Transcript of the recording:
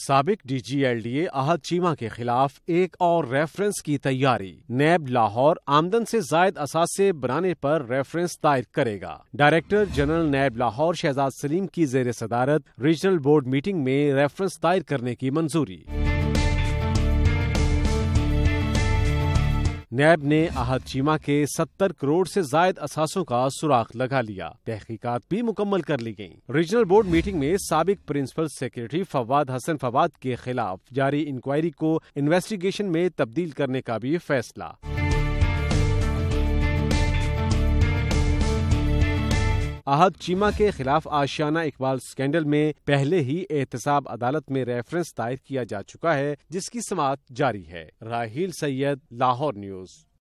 साबिक DG LDA Ahad Cheema के खिलाफ एक और रेफरेंस की तैयारी। नैब लाहौर आमदन से जायद असासे बनाने पर रेफरेंस दायर करेगा। Director general NAB Lahore Shahzad Salim की जेर सदारत रीजनल बोर्ड मीटिंग में रेफरेंस दायर करने की मंजूरी। नैब ने आहद चीमा के 70 करोड़ से जायद असासों का सुराख लगा लिया। तहकीकात भी मुकम्मल कर ली गयी। रीजनल बोर्ड मीटिंग में साबिक प्रिंसिपल सेक्रेटरी फवाद हसन फवाद के खिलाफ जारी इंक्वायरी को इन्वेस्टिगेशन में तब्दील करने का भी फैसला। आहद चीमा के खिलाफ आशियाना इकबाल स्कैंडल में पहले ही एहतसाब अदालत में रेफरेंस दायर किया जा चुका है, जिसकी समाअत जारी है। राहील सैयद, लाहौर न्यूज़।